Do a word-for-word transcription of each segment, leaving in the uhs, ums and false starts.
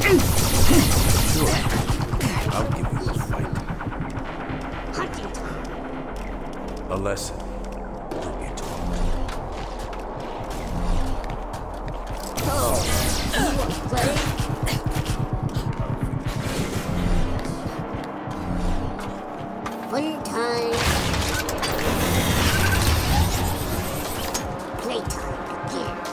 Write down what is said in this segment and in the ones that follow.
Sure. I'll give you a fight. Hunting time. A lesson you'll be taught. Oh, you want to play? Fun time. Playtime begins.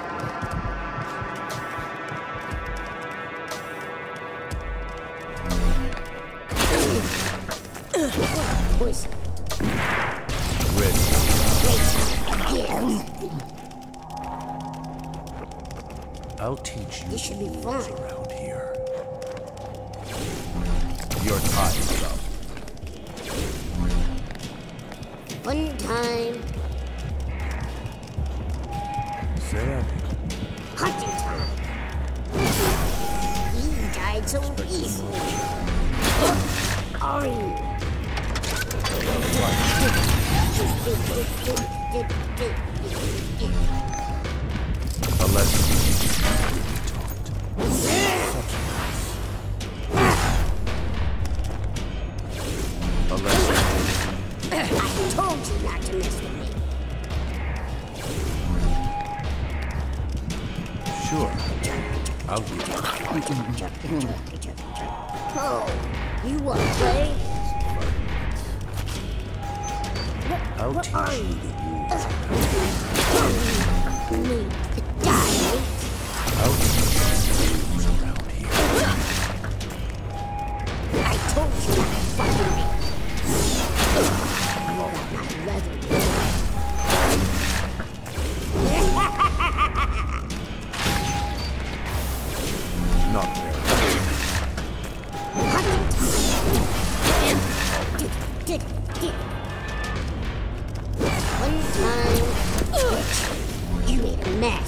Poison. Ready. Playtime begins. I'll teach you This should be rules fun. around here. Your time is up. Fun time. Sam. Hunting time. You died so easily. Are you? A lesson you'll be taught. A lesson. I told you not to mess with me. Sure. I'll give you. Oh, you want to play? I'll What teach are you you? the rules. Me to die? I'll teach you the rules around here. I told you not to fuck with me. You got my leather. Not very. Did, did, did. One time, bitch, you made a mess.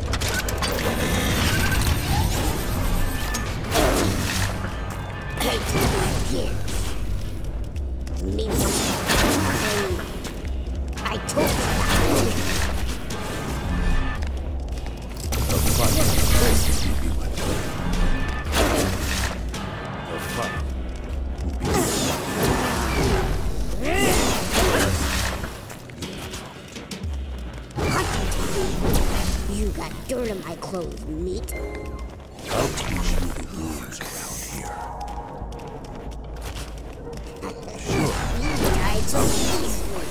Playtime begins. Me too. I told you not to win. A fight you'll be with. A fight will be Hunting time. You got dirt on my clothes, meat. I'll teach you the rules around here. Sure. You died so easily.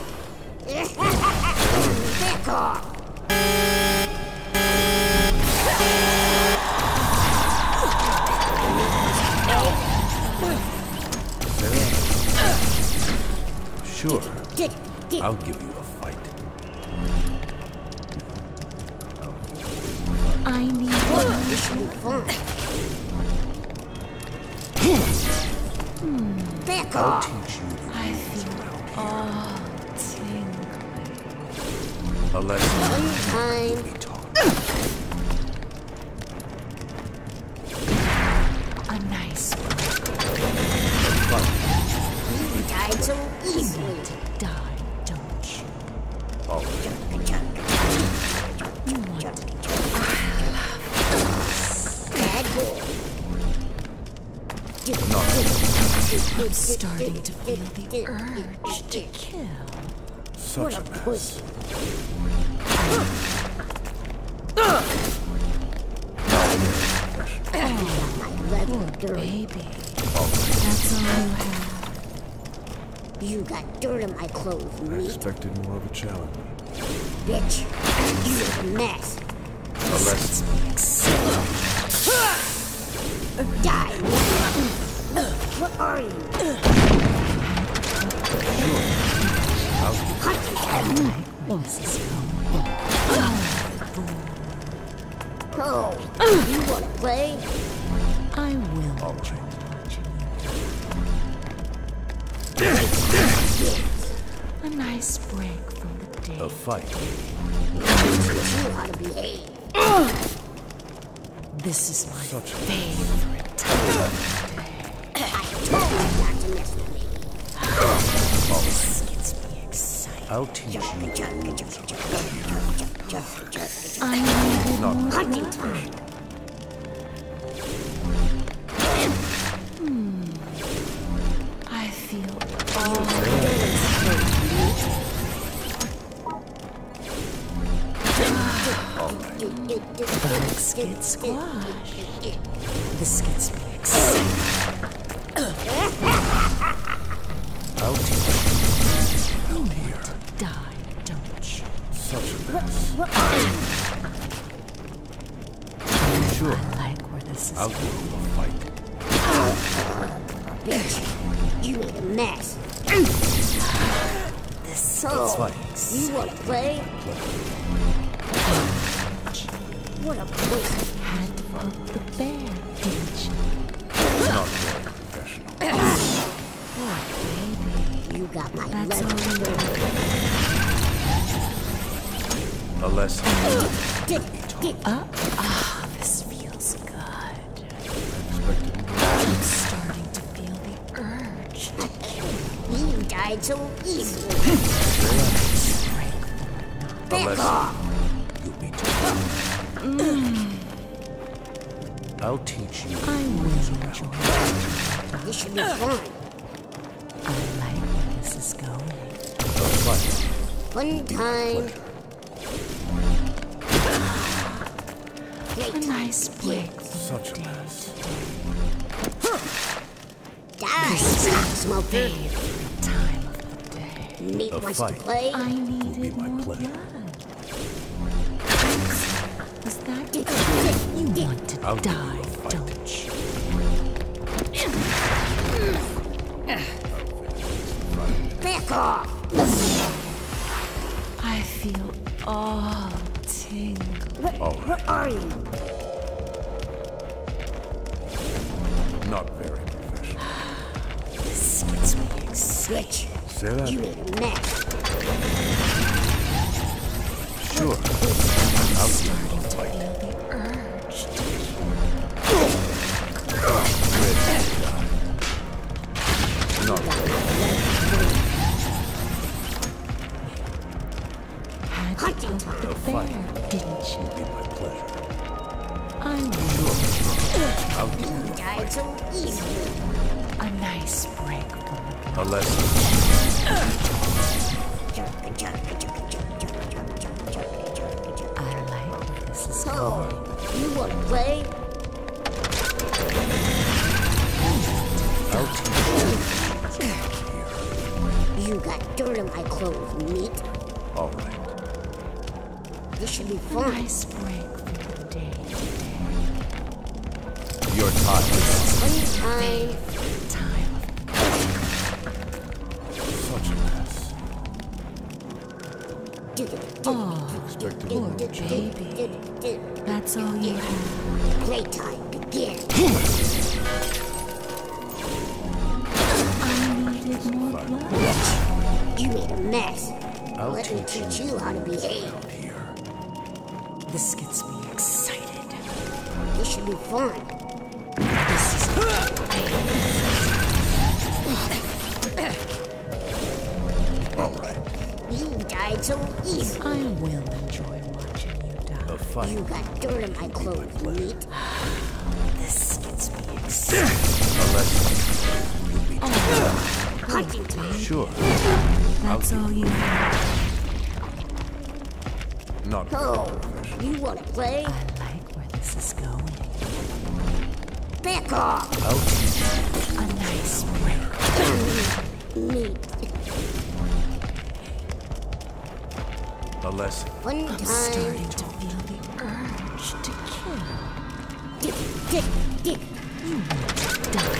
Back off. Sure. Did, did. I'll give you a fight. I need This should be fun. Back I'll off. teach you the I rules feel around all tingling. here. A lesson One you'll time, be taught. A nice Fight. you died so easily. to die, don't you? All right. You want to Bad boy. Not I'm starting to feel the urge to kill. such What a a mess. pussy. My leather dirt. Baby, All right. that's all you have. You got dirt on my clothes, I meat. expected more of a challenge. Bitch. You made a mess. A lesson. Die. What are you? I'll Hunting time. This is Oh, you want to play? I will. all right. A nice break from the day. A fight. You how to behave. This is my Such a favorite time of I told you not to mess with me. This gets me excited. I'll teach you the rules. I need Not Hunting time. get squashed. This gets me excited. I'll teach You want to die, don't you? such a mess. Sure, I like where this is I'll going. give you a fight. Bitch, you made a mess. This So, fine. you wanna play? What a waste. had to poke the bear, didn't you? Not very professional. Oh, baby. You got my That's level. all you A lesson. Dick, dick. Ah, ah, this feels good. Expected I'm starting to feel the urge to You died so easily. a Back lesson. off. You'll be too. I'll teach you. I will enjoy it. This should be fun. I like where this is going. A fight. Fun time. A Great time. nice break from Such a the day mess. Die, rock smoker. favorite time of the day. Meat A wants fight. to play. I needed my more pleasure. blood. Was that Dick, good? dick, You dick. want to I'll give you die, a fight. don't you? Back off. I feel all tingle. What, All what are you? Not very professional. This gets me excited. Bitch, Say that. you made a mess. Sure. I'll give you a Starting to fight. feel the urge to Not had to Hunting poke the A fight. bear, didn't you? be my pleasure. I will. I'll give you You died so easily. A nice break from the a lesson. Jerk, jerk, jerk, jerk, jerk, jerk, jerk, jerk, jerk, jerk. I like where this is So, going. you wanna play? I'll teach You got dirt on my clothes, meat. you. All right. This should be A fun. nice break from the day today. Your time. Fun time. Time Such a mess. Dig it, dig Oh, Expected it, poor dig it, dig baby. it, dig it, dig it. That's all you have. Playtime begin. I needed more blood. You made a mess. I'll Let me teach teach you how to behave. Here. This gets me excited. This should be fun. This is All right. You died so easy. I will enjoy watching you A die. fight. You got dirt on my clothes, meat. This gets me excited. A lesson. You'll be Hunting time. Sure. That's all you have. Not very Oh, professional. you wanna play? I like where this is going. Back off. I'll teach you. A nice break. Meat. A lesson. Fun I'm time. starting to feel the urge to kill. Dig, dig, dig. You want to die.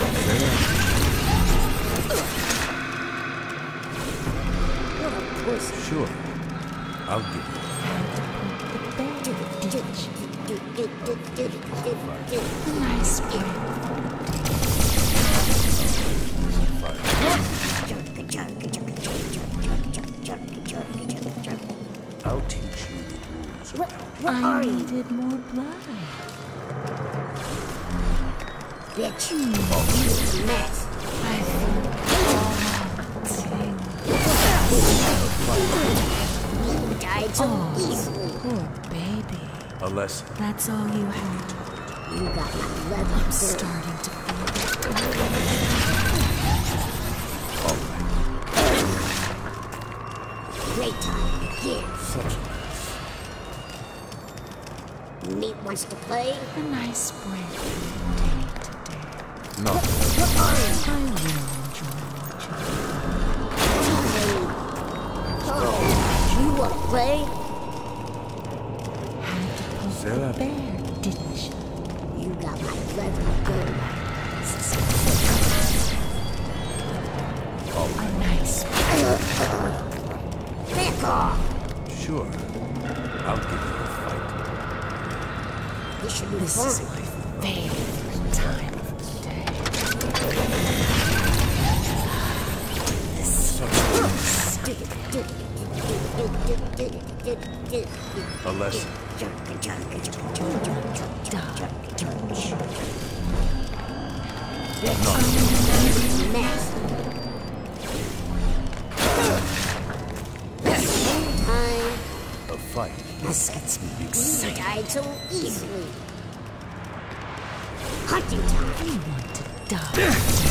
What a pussy. Sure. I'll give you. The bear, Dig, dig, didn't you? dig, dig, dig, dig, dig, dig. A nice break. Jerk, jerk, jerk, jerk, jerk, jerk, jerk, jerk, jerk, jerk. I'll teach you the rules. What, what I are you, needed more blood. bitch? You made a mess. I feel all tingle. You died so easily. Poor baby. A lesson. That's all you have. You got my leather I'm dirt. starting to feel the All right. Great time begin. Such a mess. Meat wants to play? A nice break from day to day. No. What are you? I will enjoy watching. Oh, you want to play? Had to poke Say the that. bear, didn't you? You got my leather gun. A nice Back off! Sure. I'll give you a fight. This should be This fun. is my favorite time of the day. This A lesson. Mess. Time. A fight. this gets me You excited. died so easily. Hunting time. You want to die?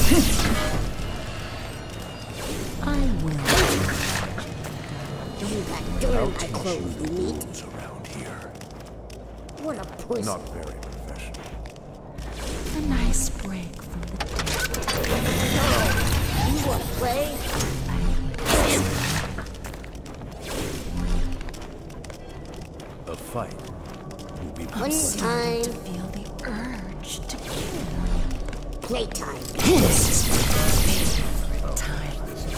I will. You got dirt I'll on my teach clothes, you the meat. rules around here. What a pussy. Not very professional. A nice break from the day. You want to play? A fight will be One Starting time. to feel the urge to kill. Playtime. This is my favorite time.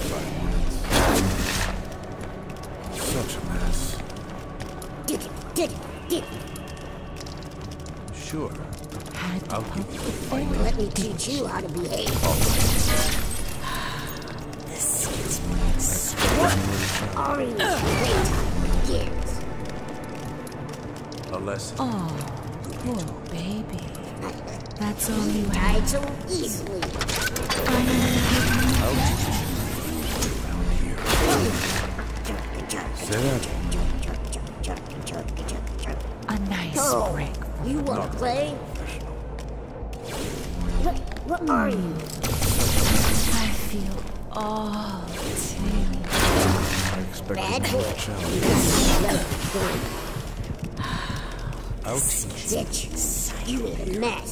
such a mess. Dig it, dig it, dig it. Sure. Had to I'll poke give you the a fight. bear. Let me teach you how to behave. This gets me excited. Orange playtime begins. A lesson. Oh, poor baby. That's all you Died had. so easily. I needed I'll teach you the rules around here. Say that. a nice Oh, break. you want Not to play? professional. What, what are you? I feel all tingling. I expected Bad more boy. challenge. I'll teach you. Bitch, you made a mess.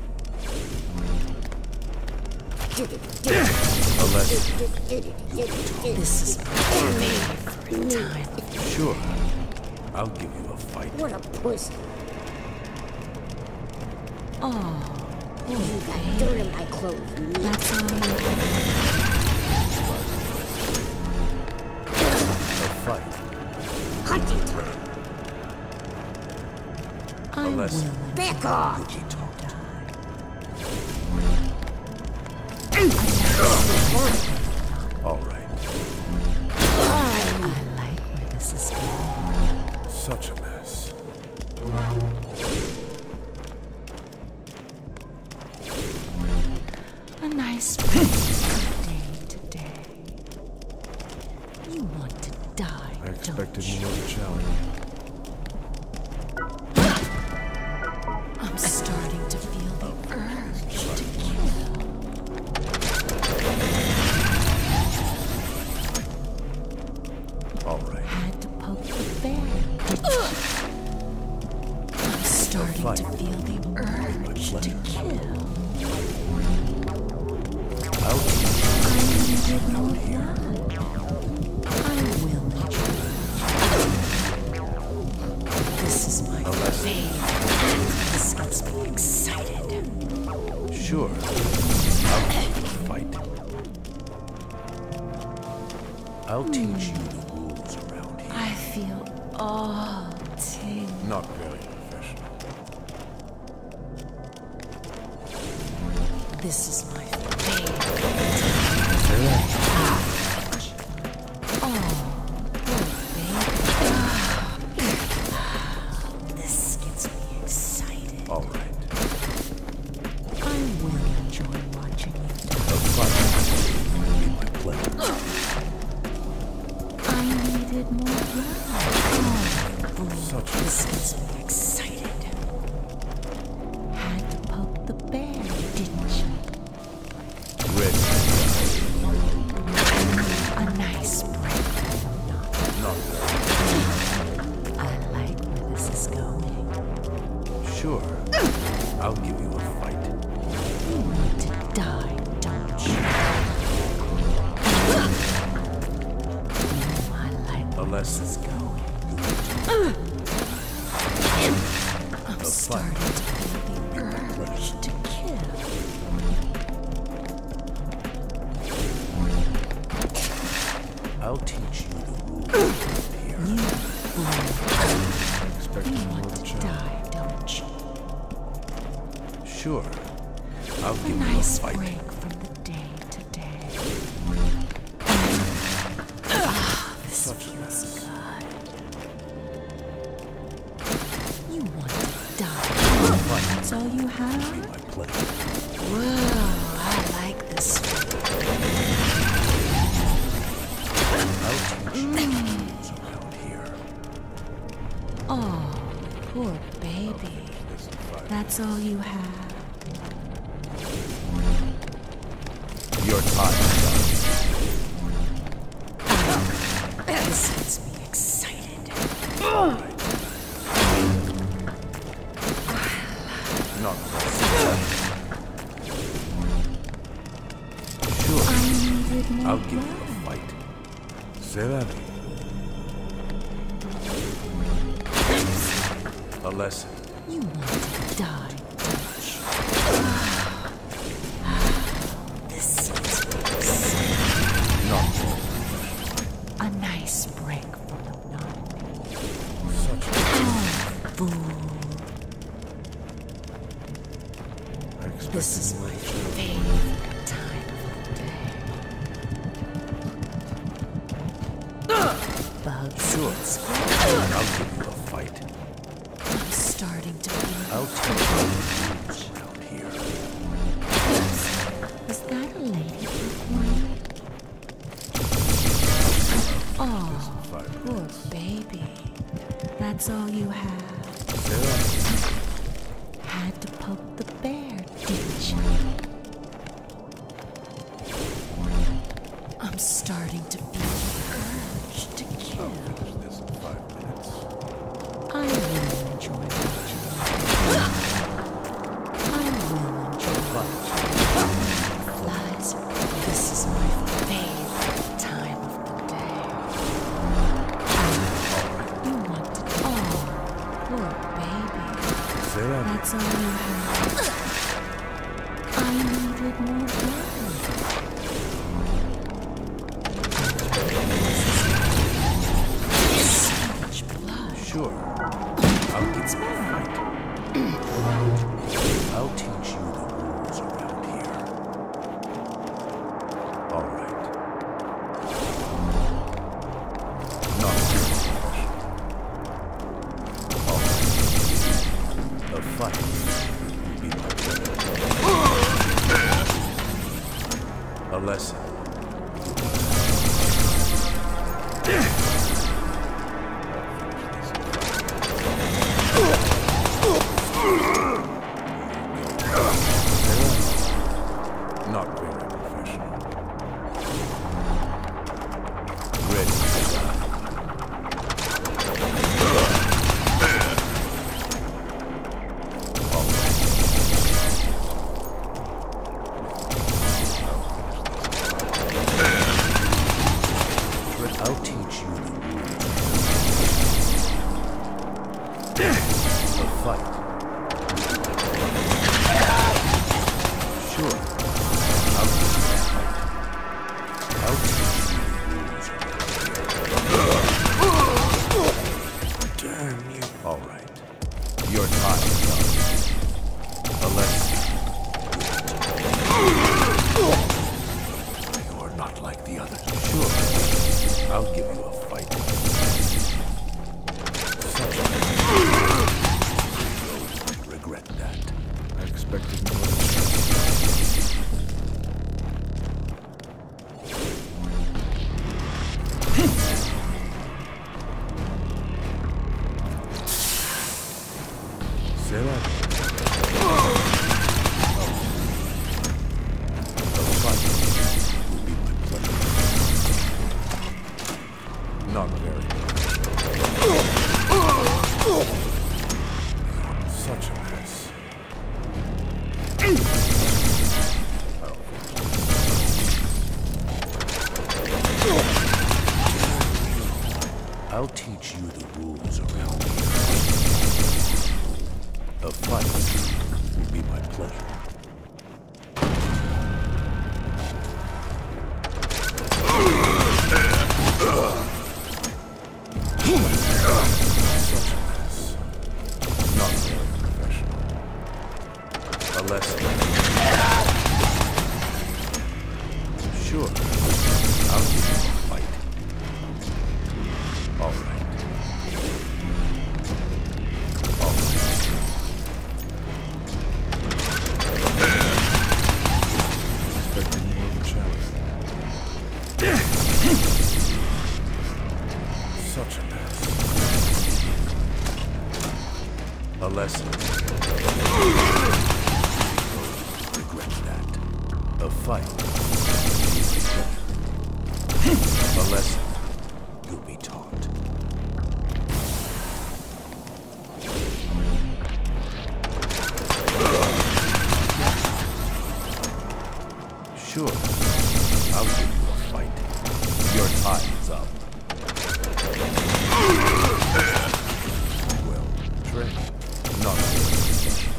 Dig it, dig it, A lesson. dig it, dig it, dig it, dig it. This is my favorite time. Sure. I'll give you a fight. What a pussy. Oh, You got dirt in my clothes, meat. that's all you had. A fight. Hunting time. I A lesson. will. Back off. Be taught. All right. I like where this is going. Such a mess. A nice break from day to day. You want to die, I expected don't you? more of a challenge. I'm starting to feel the urge to kill. All right. Had to poke the bear, didn't you? I'm starting to feel the urge to kill. I'll teach I needed more blood. I will enjoy. This is my favorite. This gets me excited. you. Sure. I'll give you a fight. I'll teach you the rules around here. I feel all tingling. Not very professional. This is my favorite. Say that. Oh, poor baby. This gets me excited. All right. I will enjoy watching you A fight will be my pleasure. I needed more blood. Oh, Such a this gets me excited. Had to poke the bear, didn't you? ready. A nice break. Not very. I like where this is going. Sure. Unless it's going. I'm starting to feel the urge to kill. I'll teach you the rules here. You fool. Expecting You more want of a to challenge. die, don't you? Sure. I'll A give you a nice fight. break from the day to day. Ah, this Such a feels mess. good. You want to die. That's all you have? My pleasure. Whoa, I like this. I'll teach you the rules around here. Oh, poor baby. This is fine. That's all you have? Your time is This gets me excited. up. Not Sure. I needed more I'll give you blood. a fight. Serani. A lesson. You want to die, don't you? This seems exciting. Not A nice break from the monotony. such a Oh, fool. I expect This is more my of a challenge. favorite time of the day. Bugs Sure. and squirrels. I'll give you a fight. I'm starting to feel I'll teach you the rules around here. Is that a lady performing? Oh, Five poor minutes. baby. That's all you have? Serani. Had to poke the bear, didn't you? I'm starting to feel the urge to kill. Finish this in five minutes. I will enjoy watching you. I will enjoy watching you. Flies, this is my favorite time of the day. You want to... Oh, poor baby. Serani. That's all you have. I needed more blood. So much blood. Sure. I'll give It's you a bad. fight. I'll teach you the rules around here. All right. Not too much. All right. A fight will be my pleasure. A lesson. Not very professional. Ready to die. All right. But I'll teach you the rules. A fight. Sure. I'll teach you a fight. I'll teach you the rules. Damn you. All right. Your time is up. A lesson. You're not like the others. Sure. I'll give you a fight. Such a... You'll regret that. I expected more. Sarah. The fight will be my pleasure. Not very much. Such a mess. I'll teach you the rules around here. A fight will be my pleasure. Such a mess. Not very professional. A lesson. Sure. I'll give you a fight. All right. All right. Expecting more of a challenge. Such a mess. A lesson. Regret that. A fight. A lesson you'll be taught. Sure, I'll give you a fight. Your time is up. Well trained, not very professional.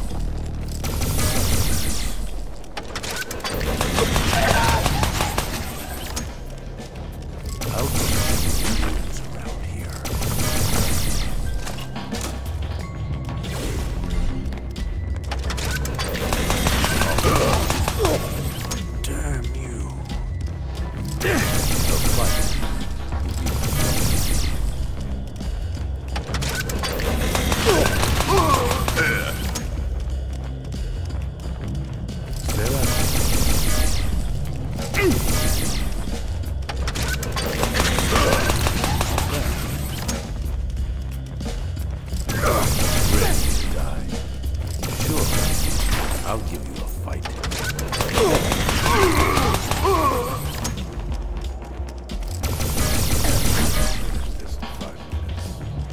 I'll teach you the rules around here. Damn you. The fight will be Sarah. Ready to die? Sure, I'll give you a fight. This is five minutes.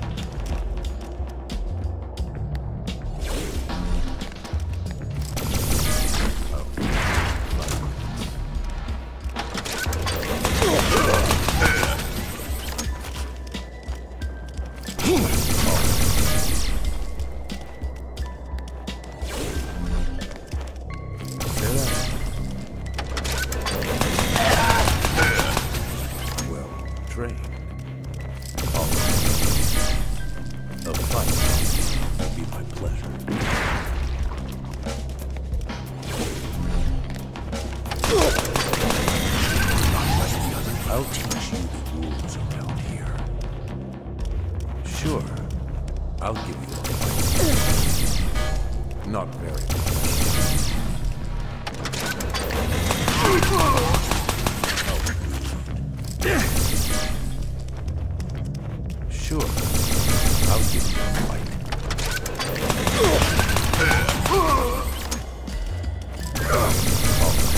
Oh, well trained. All right. A fight will be my pleasure. Not like the other. I'll teach you the rules around here. Sure, I'll give you a fight. Not very Sure, I'll give you a fight. All right.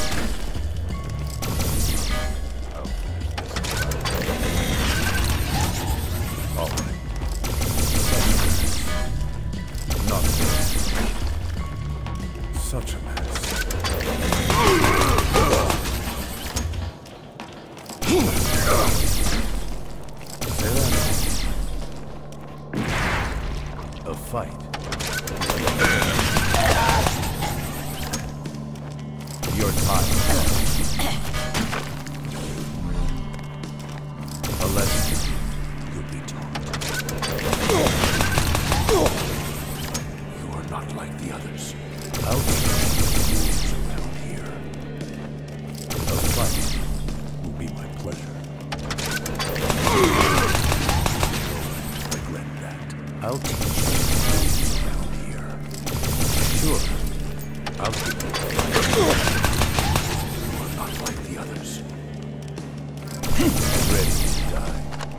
I'll finish this fight. All right. Not this. Such a mess. A fight. Your time. A lesson you'll be taught. You are not like the others. I'll teach you the rules around here. A fight will be my pleasure. Regret that. I'll teach you the rules around here. Sure, I'll give you a fight. You are not like the others. Ready to die.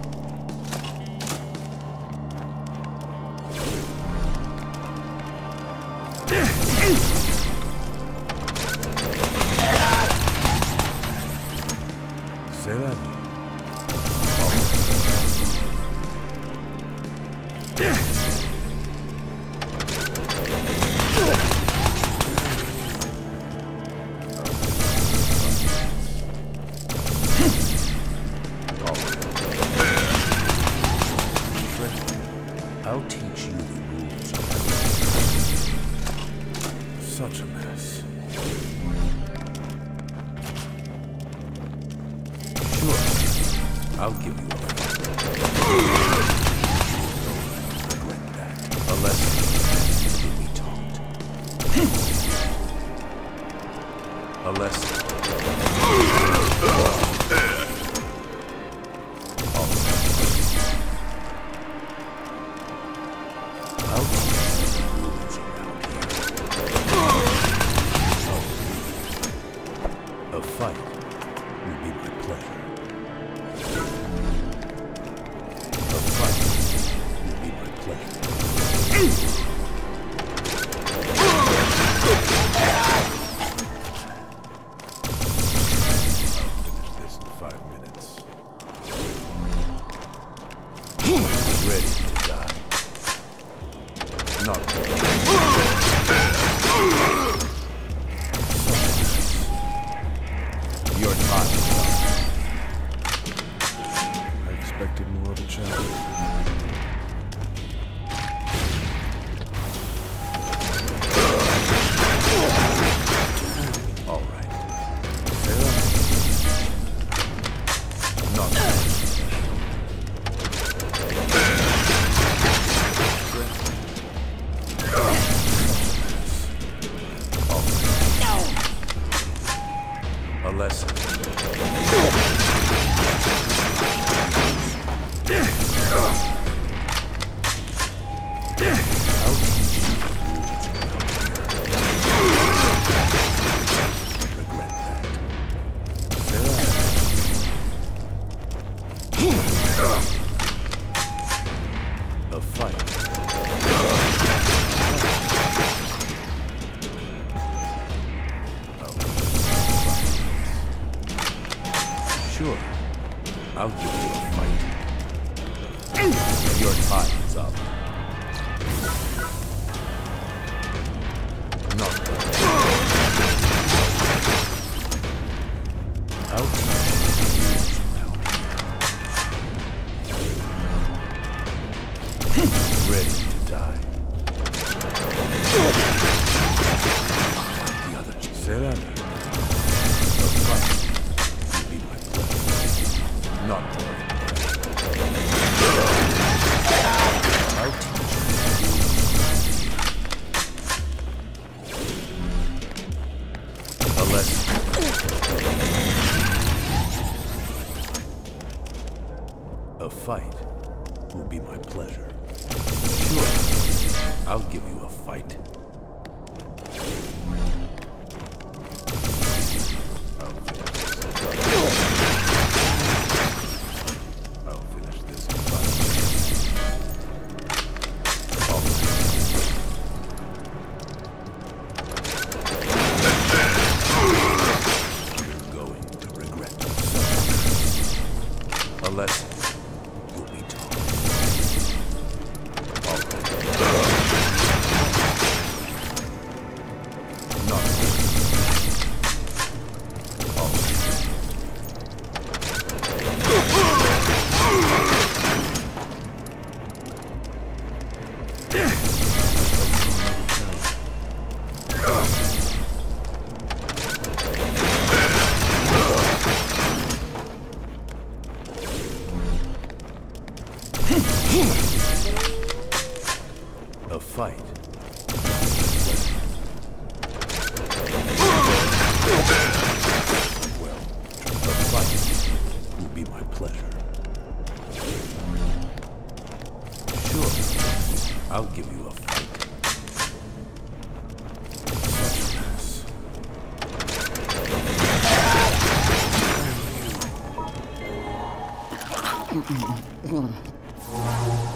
Say that. Sure, I'll give you a fight. Regret that. A lesson will be taught. A lesson. A fight will be my pleasure. A fight will be my pleasure. I'll finish this in five minutes. Ready to die. Not ready. Your time. I expected more of a challenge. All right. Sarah. Not bad. All right. A lesson. A fight. Sure, I'll give you a fight. Your time is up. Not bad. I'll teach you now. Ready to die. The others. Será. A fight will be my pleasure. Not more. I'll teach you. A lesson. A fight will be my pleasure. Sure, I'll give you a fight. I'll finish this. I'll finish this fight. All right. You're going to regret yourself. A lesson will be taught. All right. Not all right. A fight. Well, a fight will be my pleasure. Sure, I'll give you a fight. Such a mess.